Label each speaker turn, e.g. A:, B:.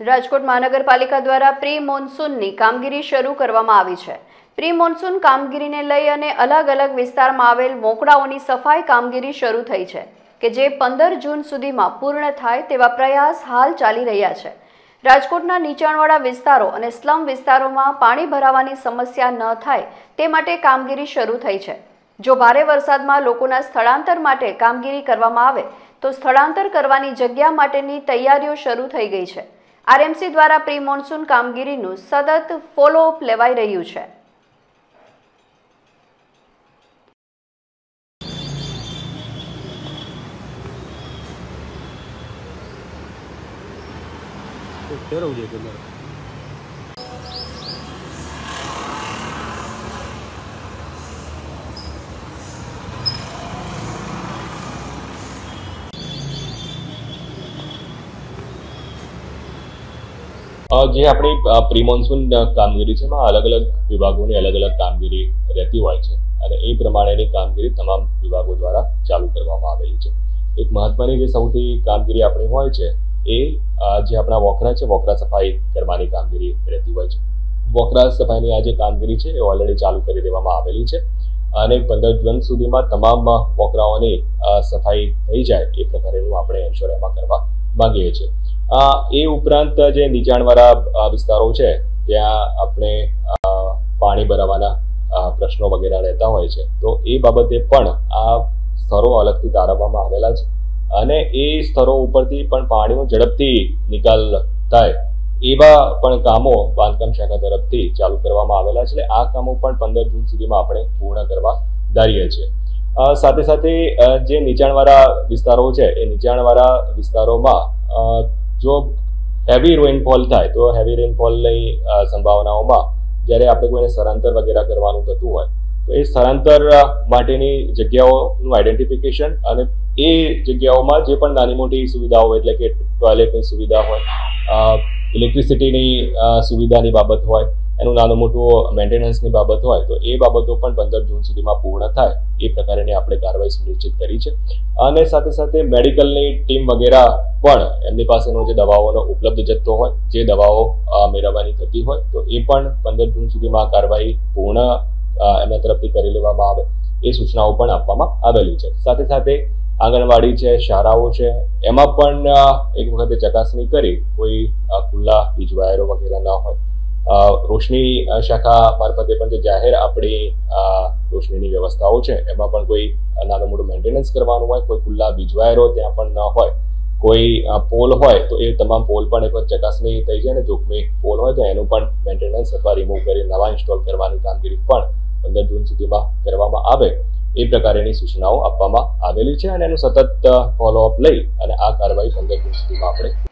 A: રાજકોટ મહાનગરપાલિકા દ્વારા પ્રી મોન્સૂનની કામગીરી શરૂ કરવામાં આવી છે। પ્રી મોન્સૂન કામગીરીને લઈ અને અલગ અલગ વિસ્તારમાં આવેલ મોકળાઓની સફાઈ કામગીરી શરૂ થઈ છે કે જે 15 જૂન સુધીમાં પૂર્ણ થાય તેવા પ્રયાસ હાલ ચાલી રહ્યા છે। રાજકોટના નીચાણવાળા વિસ્તારો અને સ્લમ વિસ્તારોમાં પાણી ભરાવાની સમસ્યા ન થાય તે માટે કામગીરી શરૂ થઈ છે। જો ભારે વરસાદમાં લોકોના સ્થળાંતર માટે કામગીરી કરવામાં આવે તો સ્થળાંતર કરવાની જગ્યા માટેની તૈયારીઓ શરૂ થઈ ગઈ છે। આરએમસી દ્વારા પ્રી મોન્સૂન કામગીરીનું સતત ફોલોઅપ લેવાઈ રહ્યું છે।
B: જે આપણી પ્રી મોન્સૂન કામગીરી છે એમાં અલગ અલગ વિભાગોની અલગ અલગ કામગીરી રહેતી હોય છે અને એ પ્રમાણેની કામગીરી તમામ વિભાગો દ્વારા ચાલુ કરવામાં આવેલી છે। એક મહત્વની જે સૌથી કામગીરી આપણી હોય છે એ જે આપણા વોકરા છે વોકરા સફાઈ કરવાની કામગીરી રહેતી હોય છે। વોકરા સફાઈની આ જે કામગીરી છે એ ઓલરેડી ચાલુ કરી દેવામાં આવેલી છે અને 15 જૂન સુધીમાં તમામ વોકરાઓની સફાઈ થઈ જાય એ પ્રકારેનું આપણે એન્શ્યોર એમાં કરવા માંગીએ છીએ। એ ઉપરાંત જે નીચાણવાળા વિસ્તારો છે ત્યાં આપણે પાણી ભરાવાના પ્રશ્નો વગેરે રહેતા હોય છે તો એ બાબતે પણ આ સ્થળો અલગથી તારવવામાં આવેલા છે અને એ સ્થળો ઉપરથી પણ પાણીનો ઝડપથી નિકાલ થાય એવા પણ કામો બાંધકામ શાખા તરફથી ચાલુ કરવામાં આવેલા છે। આ કામો પણ 15 જૂન સુધીમાં આપણે પૂર્ણ કરવા ધારીએ છીએ। સાથે સાથે જે નીચાણવાળા વિસ્તારો છે એ નીચાણવાળા વિસ્તારોમાં જો હેવી રેનફોલ થાય તો હેવી રેનફોલની સંભાવનાઓમાં જ્યારે આપણે કોઈને સ્થળાંતર વગેરે કરવાનું થતું હોય તો એ સ્થળાંતર માટેની જગ્યાઓનું આઈડેન્ટિફિકેશન અને એ જગ્યાઓમાં જે પણ નાની મોટી સુવિધાઓ એટલે કે ટોયલેટની સુવિધા હોય ઇલેક્ટ્રિસિટીની સુવિધાની બાબત હોય એનું નાનું મોટું મેન્ટેનન્સની બાબત હોય તો એ બાબતો પણ 15 જૂન સુધીમાં પૂર્ણ થાય એ પ્રકારની આપણે કાર્યવાહી સુનિશ્ચિત કરી છે। અને સાથે સાથે મેડિકલની ટીમ વગેરે પણ એમની પાસેનો જે દવાઓનો ઉપલબ્ધ જથ્થો હોય જે દવાઓ મેળવવાની થતી હોય તો એ પણ 15 જૂન સુધીમાં આ કાર્યવાહી પૂર્ણ એમના તરફથી કરી લેવામાં આવે એ સૂચનાઓ પણ આપવામાં આવેલી છે। સાથે સાથે આંગણવાડી છે શાળાઓ છે એમાં પણ એક વખતે ચકાસણી કરી કોઈ ખુલ્લા વીજ વાયરો વગેરે ન હોય। રોશની શાખા મારફતે પણ જે જાહેર આપણી રોશનીની વ્યવસ્થાઓ છે એમાં પણ કોઈ નાનું મોટું મેન્ટેનન્સ કરવાનું હોય કોઈ ખુલ્લા વીજ વાયરો ત્યાં પણ ન હોય કોઈ પોલ હોય તો એ તમામ પોલ પણ એક વખત ચકાસણી થઈ જાય અને જોખમી પોલ હોય તો એનું પણ મેન્ટેનન્સ અથવા રિમૂવ કરી નવા ઇન્સ્ટોલ કરવાની કામગીરી પણ 15 જૂન સુધીમાં કરવામાં આવે એ પ્રકારની સૂચનાઓ આપવામાં આવેલી છે અને એનું સતત ફોલોઅપ લઈ અને આ કાર્યવાહી 15 જૂન સુધીમાં આપણે